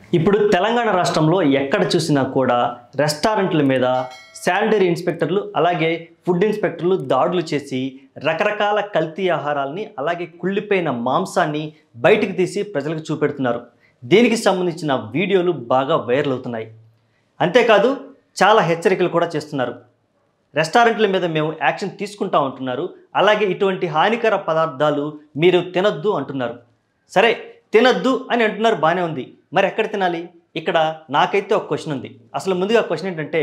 ఇప్పుడు తెలంగాణ రాష్ట్రంలో ఎక్కడ చూసినా కూడా రెస్టారెంట్ల మీద శానిటరీ ఇన్స్పెక్టర్లు అలాగే ఫుడ్ ఇన్స్పెక్టర్లు దాడులు చేసి రకరకాల కల్తీ ఆహారాలని అలాగే కుళ్ళిపోయిన మాంసాన్ని బయటికి తీసి ప్రజలకు చూపెడుతున్నారు. దీనికి సంబంధించిన వీడియోలు బాగా వైరల్ అవుతున్నాయి. అంతేకాదు చాలా హెచ్చరికలు కూడా చేస్తున్నారు. రెస్టారెంట్ల మీద మేము యాక్షన్ తీసుకుంటా ఉంటున్నారు. అలాగే ఇటువంటి హానికర పదార్థాలు మీరు తినొద్దు అంటున్నారు. సరే, తినొద్దు అని అంటున్నారు, బాగానే ఉంది. మరి ఎక్కడ తినాలి? ఇక్కడ నాకైతే ఒక క్వశ్చన్ ఉంది. అసలు ముందుగా క్వశ్చన్ ఏంటంటే,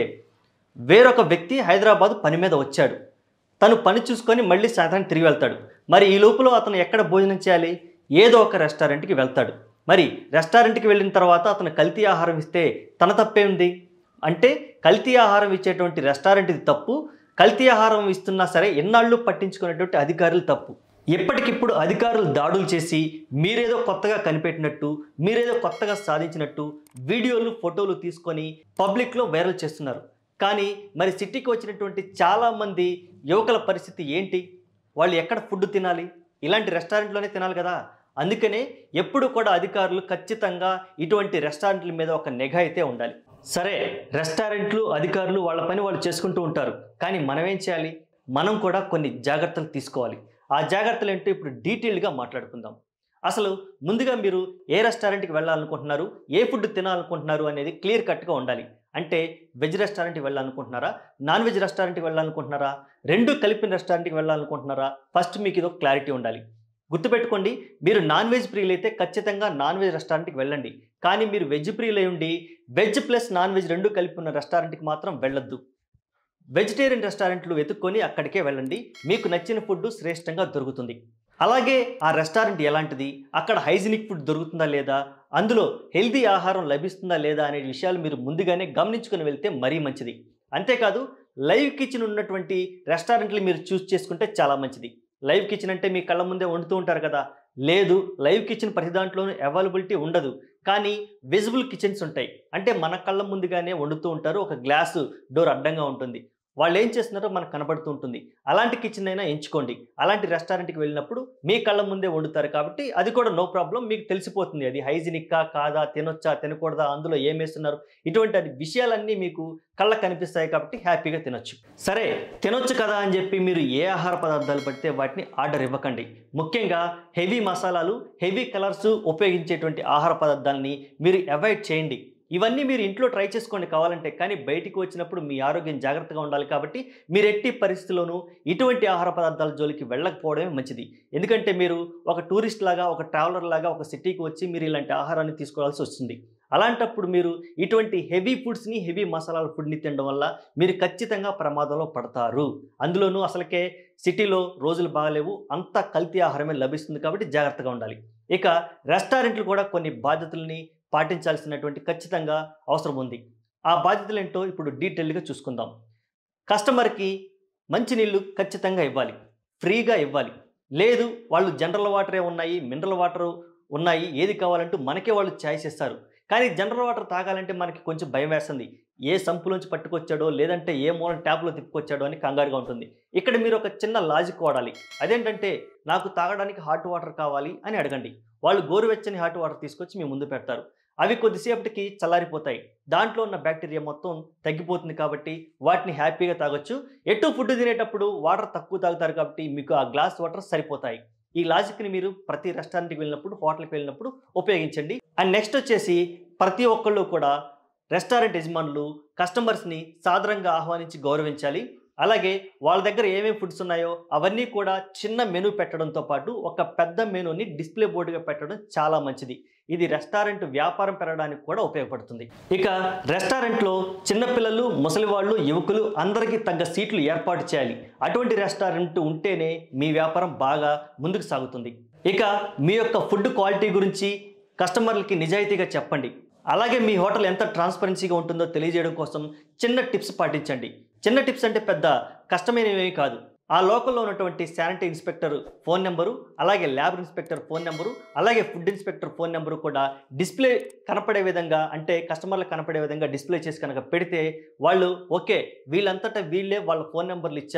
వేరొక వ్యక్తి హైదరాబాద్ పని మీద వచ్చాడు. తను పని చూసుకొని మళ్ళీ సాయంత్రానికి తిరిగి వెళ్తాడు. మరి ఈ లోపల అతను ఎక్కడ భోజనం చేయాలి? ఏదో ఒక రెస్టారెంట్కి వెళ్తాడు. మరి రెస్టారెంట్కి వెళ్ళిన తర్వాత అతను కల్తీ ఆహారం ఇస్తే తన తప్పే ఉంది. అంటే కల్తీ ఆహారం ఇచ్చేటువంటి రెస్టారెంట్ ఇది తప్పు, కల్తీ ఆహారం ఇస్తున్నా సరే ఎన్నాళ్ళు పట్టించుకునేటువంటి అధికారులు తప్పు. ఎప్పటికిప్పుడు అధికారులు దాడులు చేసి మీరేదో కొత్తగా కనిపెట్టినట్టు, మీరేదో కొత్తగా సాధించినట్టు వీడియోలు ఫోటోలు తీసుకొని పబ్లిక్లో వైరల్ చేస్తున్నారు. కానీ మరి సిటీకి వచ్చినటువంటి చాలామంది యువకుల పరిస్థితి ఏంటి? వాళ్ళు ఎక్కడ ఫుడ్ తినాలి? ఇలాంటి రెస్టారెంట్లోనే తినాలి కదా. అందుకనే ఎప్పుడు కూడా అధికారులు ఖచ్చితంగా ఇటువంటి రెస్టారెంట్ల మీద ఒక నిఘా అయితే ఉండాలి. సరే, రెస్టారెంట్లు అధికారులు వాళ్ళ పని వాళ్ళు చేసుకుంటూ ఉంటారు. కానీ మనం ఏం చేయాలి? మనం కూడా కొన్ని జాగ్రత్తలు తీసుకోవాలి. ఆ జాగ్రత్తలు ఏంటో ఇప్పుడు డీటెయిల్డ్గా మాట్లాడుకుందాం. అసలు ముందుగా మీరు ఏ రెస్టారెంట్కి వెళ్ళాలనుకుంటున్నారు, ఏ ఫుడ్ తినాలనుకుంటున్నారు అనేది క్లియర్ కట్గా ఉండాలి. అంటే వెజ్ రెస్టారెంట్కి వెళ్ళాలనుకుంటున్నారా, నాన్ వెజ్ రెస్టారెంట్కి వెళ్ళాలనుకుంటున్నారా, రెండు కలిపిన రెస్టారెంట్కి వెళ్ళాలనుకుంటున్నారా? ఫస్ట్ మీకు ఇదో క్లారిటీ ఉండాలి. గుర్తుపెట్టుకోండి, మీరు నాన్ వెజ్ ప్రియులైతే ఖచ్చితంగా నాన్ వెజ్ రెస్టారెంట్కి వెళ్ళండి. కానీ మీరు వెజ్ ప్రియులై ఉండి వెజ్ ప్లస్ నాన్ వెజ్ రెండు కలిపి ఉన్న రెస్టారెంట్కి మాత్రం వెళ్ళొద్దు. వెజిటేరియన్ రెస్టారెంట్లు వెతుక్కొని అక్కడికే వెళ్ళండి. మీకు నచ్చిన ఫుడ్ శ్రేష్టంగా దొరుకుతుంది. అలాగే ఆ రెస్టారెంట్ ఎలాంటిది, అక్కడ హైజీనిక్ ఫుడ్ దొరుకుతుందా లేదా, అందులో హెల్తీ ఆహారం లభిస్తుందా లేదా అనే విషయాలు మీరు ముందుగానే గమనించుకొని వెళ్తే మరీ మంచిది. అంతేకాదు లైవ్ కిచెన్ ఉన్నటువంటి రెస్టారెంట్లు మీరు చూస్ చేసుకుంటే చాలా మంచిది. లైవ్ కిచెన్ అంటే మీ కళ్ళ ముందే వండుతూ ఉంటారు కదా. లేదు, లైవ్ కిచెన్ ప్రతి దాంట్లోనూ అవైలబిలిటీ ఉండదు. కానీ విజిబుల్ కిచెన్స్ ఉంటాయి. అంటే మన కళ్ళ ముందుగానే వండుతూ ఉంటారు. ఒక గ్లాసు డోర్ అడ్డంగా ఉంటుంది. వాళ్ళు ఏం చేస్తున్నారో మనకు కనబడుతూ ఉంటుంది. అలాంటి కిచెన్ అయినా ఎంచుకోండి. అలాంటి రెస్టారెంట్కి వెళ్ళినప్పుడు మీ కళ్ళ ముందే వండుతారు కాబట్టి అది కూడా నో ప్రాబ్లం, మీకు తెలిసిపోతుంది అది హైజీనిక్కా కాదా, తినొచ్చా తినకూడదా, అందులో ఏం వేస్తున్నారు, ఇటువంటి విషయాలన్నీ మీకు కళ్ళకు కనిపిస్తాయి కాబట్టి హ్యాపీగా తినొచ్చు. సరే, తినొచ్చు కదా అని చెప్పి మీరు ఏ ఆహార పదార్థాలు పడితే వాటిని ఆర్డర్ ఇవ్వకండి. ముఖ్యంగా హెవీ మసాలాలు, హెవీ కలర్స్ ఉపయోగించేటువంటి ఆహార పదార్థాలని మీరు అవాయిడ్ చేయండి. ఇవన్నీ మీరు ఇంట్లో ట్రై చేసుకోండి కావాలంటే. కానీ బయటికి వచ్చినప్పుడు మీ ఆరోగ్యం జాగ్రత్తగా ఉండాలి కాబట్టి మీరు ఎట్టి పరిస్థితుల్లోనూ ఇటువంటి ఆహార పదార్థాల జోలికి వెళ్ళకపోవడమే మంచిది. ఎందుకంటే మీరు ఒక టూరిస్ట్ లాగా, ఒక ట్రావెలర్ లాగా ఒక సిటీకి వచ్చి మీరు ఇలాంటి ఆహారాన్ని తీసుకోవాల్సి వస్తుంది. అలాంటప్పుడు మీరు ఇటువంటి హెవీ ఫుడ్స్ని, హెవీ మసాలాల ఫుడ్ని తినడం వల్ల మీరు ఖచ్చితంగా ప్రమాదంలో పడతారు. అందులోనూ అసలుకే సిటీలో రోజులు బాగలేవు, అంతా కల్తీ ఆహారమే లభిస్తుంది కాబట్టి జాగ్రత్తగా ఉండాలి. ఇక రెస్టారెంట్లు కూడా కొన్ని బాధ్యతల్ని పాటించాల్సినటువంటి ఖచ్చితంగా అవసరం ఉంది. ఆ బాధ్యతలు ఏంటో ఇప్పుడు డీటెయిల్డ్గా చూసుకుందాం. కస్టమర్కి మంచినీళ్ళు ఖచ్చితంగా ఇవ్వాలి, ఫ్రీగా ఇవ్వాలి. లేదు వాళ్ళు జనరల్ వాటరే ఉన్నాయి, మినరల్ వాటరు ఉన్నాయి, ఏది కావాలంటూ మనకే వాళ్ళు ఛాయిస్ ఇస్తారు. కానీ జనరల్ వాటర్ తాగాలంటే మనకి కొంచెం భయం వేస్తుంది. ఏ సంపులోంచి పట్టుకొచ్చాడో లేదంటే ఏ మూలం ట్యాప్లో తిప్పుకొచ్చాడో అని కంగారుగా ఉంటుంది. ఇక్కడ మీరు ఒక చిన్న లాజిక్ వాడాలి. అదేంటంటే, నాకు తాగడానికి హాట్ వాటర్ కావాలి అని అడగండి. వాళ్ళు గోరువెచ్చని హాట్ వాటర్ తీసుకొచ్చి మీ ముందు పెడతారు. అవి కొద్దిసేపటికి చల్లారిపోతాయి. దాంట్లో ఉన్న బ్యాక్టీరియా మొత్తం తగ్గిపోతుంది కాబట్టి వాటిని హ్యాపీగా తాగొచ్చు. ఎటు ఫుడ్ తినేటప్పుడు వాటర్ తక్కువ తాగుతారు కాబట్టి మీకు ఆ గ్లాస్ వాటర్ సరిపోతాయి. ఈ లాజిక్ని మీరు ప్రతి రెస్టారెంట్కి వెళ్ళినప్పుడు, హోటల్కి వెళ్ళినప్పుడు ఉపయోగించండి. అండ్ నెక్స్ట్ వచ్చేసి, ప్రతి ఒక్కళ్ళు కూడా రెస్టారెంట్ యజమానులు కస్టమర్స్ని సాదరంగా ఆహ్వానించి గౌరవించాలి. అలాగే వాళ్ళ దగ్గర ఏమేమి ఫుడ్స్ ఉన్నాయో అవన్నీ కూడా చిన్న మెనూ పెట్టడంతో పాటు ఒక పెద్ద మెనూని డిస్ప్లే బోర్డుగా పెట్టడం చాలా మంచిది. ఇది రెస్టారెంట్ వ్యాపారం పెరగడానికి కూడా ఉపయోగపడుతుంది. ఇక రెస్టారెంట్లో చిన్నపిల్లలు, ముసలివాళ్ళు, యువకులు అందరికీ తగ్గ సీట్లు ఏర్పాటు చేయాలి. అటువంటి రెస్టారెంట్ ఉంటేనే మీ వ్యాపారం బాగా ముందుకు సాగుతుంది. ఇక మీ యొక్క ఫుడ్ క్వాలిటీ గురించి కస్టమర్లకి నిజాయితీగా చెప్పండి. అలాగే మీ హోటల్ ఎంత ట్రాన్స్పరెన్సీగా ఉంటుందో తెలియజేయడం కోసం చిన్న టిప్స్ పాటించండి. చిన్న టిప్స్ అంటే పెద్ద కష్టమైనవి కాదు. ఆ లోకల్లో ఉన్నటువంటి శానిటరీ ఇన్స్పెక్టర్ ఫోన్ నెంబరు, అలాగే ల్యాబ్ ఇన్స్పెక్టర్ ఫోన్ నెంబరు, అలాగే ఫుడ్ ఇన్స్పెక్టర్ ఫోన్ నెంబరు కూడా డిస్ప్లే కనపడే విధంగా, అంటే కస్టమర్లకు కనపడే విధంగా డిస్ప్లే చేసి కనుక పెడితే వాళ్ళు ఓకే వీళ్ళంతటా వీళ్ళే వాళ్ళ ఫోన్ నెంబర్లు ఇచ్చారు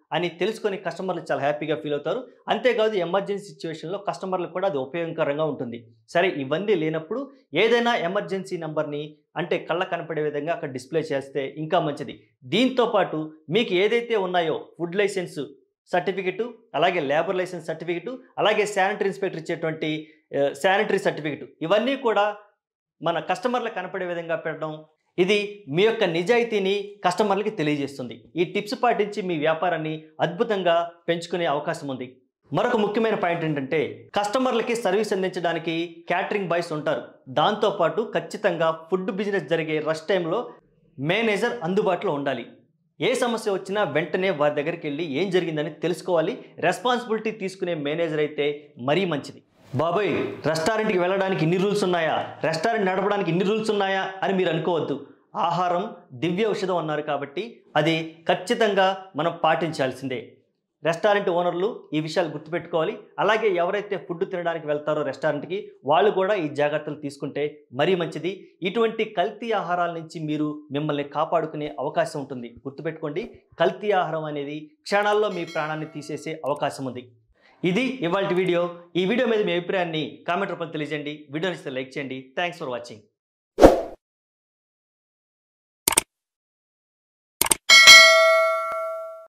అని తెలుసుకొని కస్టమర్లు చాలా హ్యాపీగా ఫీల్ అవుతారు. అంతేకాదు ఎమర్జెన్సీ సిచ్యువేషన్లో కస్టమర్లకు కూడా అది ఉపయోగకరంగా ఉంటుంది. సరే ఇవన్నీ లేనప్పుడు ఏదైనా ఎమర్జెన్సీ నెంబర్ని అంటే కళ్ళ కనపడే విధంగా అక్కడ డిస్ప్లే చేస్తే ఇంకా మంచిది. దీంతో పాటు మీకు ఏదైతే ఉన్నాయో ఫుడ్ లైసెన్స్ సర్టిఫికెటు, అలాగే లేబర్ లైసెన్స్ సర్టిఫికెటు, అలాగే శానిటరీ ఇన్స్పెక్టర్ ఇచ్చేటువంటి శానిటరీ సర్టిఫికెటు ఇవన్నీ కూడా మన కస్టమర్లకు కనపడే విధంగా పెట్టడం, ఇది మీ యొక్క నిజాయితీని కస్టమర్లకి తెలియజేస్తుంది. ఈ టిప్స్ పాటించి మీ వ్యాపారాన్ని అద్భుతంగా పెంచుకునే అవకాశం ఉంది. మరొక ముఖ్యమైన పాయింట్ ఏంటంటే కస్టమర్లకి సర్వీస్ అందించడానికి క్యాటరింగ్ బాయ్స్ ఉంటారు. దాంతోపాటు ఖచ్చితంగా ఫుడ్ బిజినెస్ జరిగే రష్ టైంలో మేనేజర్ అందుబాటులో ఉండాలి. ఏ సమస్య వచ్చినా వెంటనే వారి దగ్గరికి వెళ్ళి ఏం జరిగిందని తెలుసుకోవాలి. రెస్పాన్సిబిలిటీ తీసుకునే మేనేజర్ అయితే మరీ మంచిది. బాబాయ్ రెస్టారెంట్కి వెళ్ళడానికి ఇన్ని రూల్స్ ఉన్నాయా, రెస్టారెంట్ నడపడానికి ఇన్ని రూల్స్ ఉన్నాయా అని మీరు అనుకోవద్దు. ఆహారం దివ్య ఔషధం అన్నారు కాబట్టి అది ఖచ్చితంగా మనం పాటించాల్సిందే. రెస్టారెంట్ ఓనర్లు ఈ విషయాలు గుర్తుపెట్టుకోవాలి. అలాగే ఎవరైతే ఫుడ్ తినడానికి వెళ్తారో రెస్టారెంట్కి వాళ్ళు కూడా ఈ జాగ్రత్తలు తీసుకుంటే మరీ మంచిది. ఇటువంటి కల్తీ ఆహారాల నుంచి మీరు మిమ్మల్ని కాపాడుకునే అవకాశం ఉంటుంది. గుర్తుపెట్టుకోండి, కల్తీ ఆహారం అనేది క్షణాల్లో మీ ప్రాణాన్ని తీసేసే అవకాశం ఉంది. ఇది ఇవాల్టి వీడియో. ఈ వీడియో మీద మీ అభిప్రాయాన్ని కామెంట్ రూపంలో తెలియజేయండి. వీడియో నచ్చితే లైక్ చేయండి. Thanks for watching.